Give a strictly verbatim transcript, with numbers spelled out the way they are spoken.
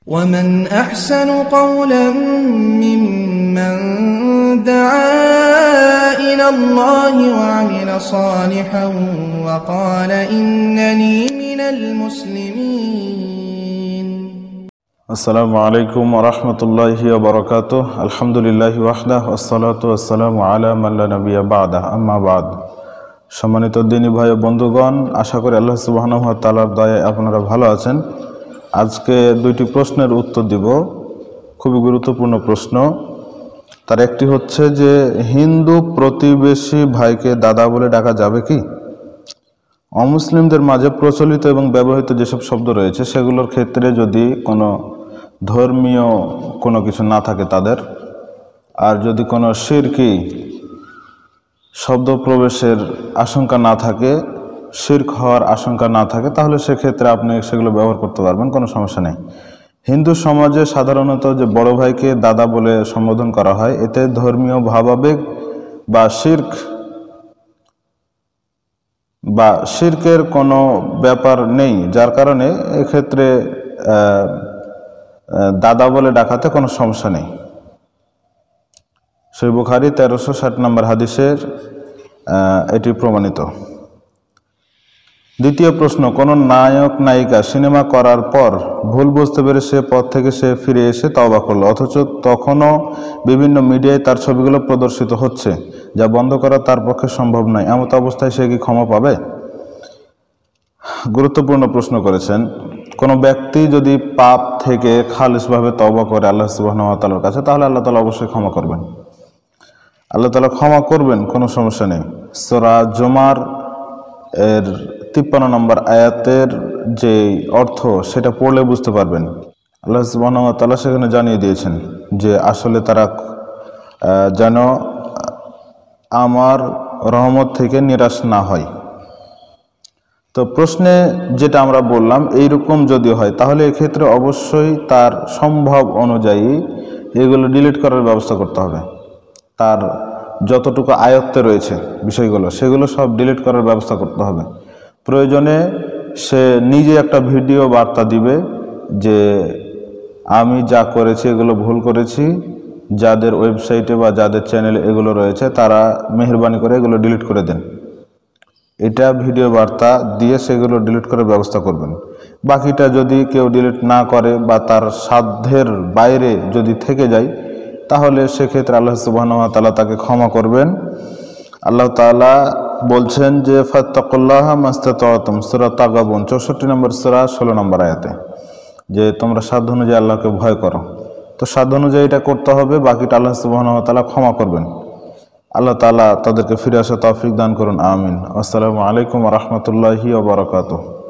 ومن أحسن قولا ممن دعا إلى الله وعمل صالحا وقال إنني من المسلمين. السلام عليكم ورحمة الله وبركاته. الحمد لله وحده والصلاة والسلام على من لا نبي بعده. أما بعد, সম্মানিত দিনী ভাই ও বন্ধুগণ, আশা করি আল্লাহ সুবহানাহু ওয়া তাআলার দয়ায় আপনারা ভালো আছেন। আজকে দুইটি প্রশ্নের উত্তর দিব, খুবই গুরুত্বপূর্ণ প্রশ্ন। তার একটি হচ্ছে যে হিন্দু প্রতিবেশী ভাইকে দাদা বলে ডাকা যাবে কি? অমুসলিমদের মাঝে প্রচলিত এবং ব্যবহৃত যেসব শব্দ রয়েছে সেগুলোর ক্ষেত্রে যদি কোনো ধর্মীয় কোনো কিছু না থাকে তাদের, আর যদি কোনো শিরকি শব্দ প্রবেশের আশঙ্কা না থাকে, শিরক হওয়ার আশঙ্কা না থাকে, তাহলে সেক্ষেত্রে আপনি সেগুলো ব্যবহার করতে পারবেন, কোনো সমস্যা নেই। হিন্দু সমাজে সাধারণত যে বড় ভাইকে দাদা বলে সম্বোধন করা হয়, এতে ধর্মীয় ভাবাবেগ বা শিরক বা শিরকের কোনো ব্যাপার নেই, যার কারণে এক্ষেত্রে দাদা বলে ডাকাতে কোনো সমস্যা নেই। সহিহ বুখারী তেরোশো ষাট নম্বর হাদিসের এটি প্রমাণিত। দ্বিতীয় প্রশ্ন, কোনো নায়ক নায়িকা সিনেমা করার পর ভুল বুঝতে পেরে সে পথ থেকে সে ফিরে এসে তওবা করলো, অথচ তখনও বিভিন্ন মিডিয়ায় তার ছবিগুলো প্রদর্শিত হচ্ছে, যা বন্ধ করা তার পক্ষে সম্ভব নয়, এমত অবস্থায় সে কি ক্ষমা পাবে? গুরুত্বপূর্ণ প্রশ্ন করেছেন। কোনো ব্যক্তি যদি পাপ থেকে খালিসভাবে তওবা করে আল্লাহ সুবহানাহু ওয়া তাআলার কাছে, তাহলে আল্লাহ তাআলা অবশ্যই ক্ষমা করবেন। আল্লাহ তাআলা ক্ষমা করবেন, কোনো সমস্যা নেই। সূরা জুমার এর তিপ্পান্ন নম্বর আয়াতের যে অর্থ সেটা পড়লে বুঝতে পারবেন। আল্লাহ সুবহানাহু ওয়া তাআলা সেখানে জানিয়ে দিয়েছেন যে আসলে তারা যেন আমার রহমত থেকে নিরাশ না হয়। তো প্রশ্নে যেটা আমরা বললাম, এইরকম যদি হয় তাহলে এক্ষেত্রে অবশ্যই তার সম্ভব অনুযায়ী এগুলো ডিলিট করার ব্যবস্থা করতে হবে। তার যতটুকু আয়ত্তে রয়েছে বিষয়গুলো সেগুলো সব ডিলিট করার ব্যবস্থা করতে হবে। প্রয়োজনে সে নিজে একটা ভিডিও বার্তা দিবে যে আমি যা করেছি এগুলো ভুল করেছি, যাদের ওয়েবসাইটে বা যাদের চ্যানেলে এগুলো রয়েছে তারা মেহেরবানি করে এগুলো ডিলিট করে দেন। এটা ভিডিও বার্তা দিয়ে সেগুলো ডিলিট করার ব্যবস্থা করবেন। বাকিটা যদি কেউ ডিলিট না করে বা তার সাধ্যের বাইরে যদি থেকে যায়, তাহলে সেক্ষেত্রে আল্লাহ সুবহানাহু ওয়া তাআলা তাকে ক্ষমা করবেন। আল্লাহ তাআলা বলছেন যে ফাত্তাকুল্লাহা মাস্তাতাতুম, সূরা তাগাবুন চৌষট্টি নম্বর সূরা ষোলো নম্বর আয়াতে, যে তোমরা সাধ্য অনুযায়ী আল্লাহকে ভয় করো। তো সাধ্য অনুযায়ী এটা করতে হবে, বাকিটা আল্লাহ সুবহানাহু ওয়া তাআলা ক্ষমা করবেন। আল্লাহ তাআলা তাদেরকে ফিরে আসা তৌফিক দান করুন, আমিন। আসসালামু আলাইকুম ওয়া রাহমাতুল্লাহি ওয়া বারাকাতুহু।